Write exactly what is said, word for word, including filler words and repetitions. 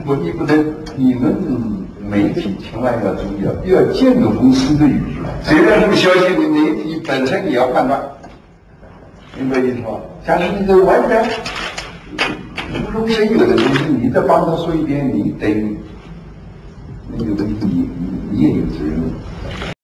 不，你不能，你们媒体千万要注意啊，要监督公司的语言。虽然这个消息的媒体本身也要判断，明白意思吧？假如你这完全无中生有的东西，你再帮他说一遍，你等于那个东西你你你也有责任。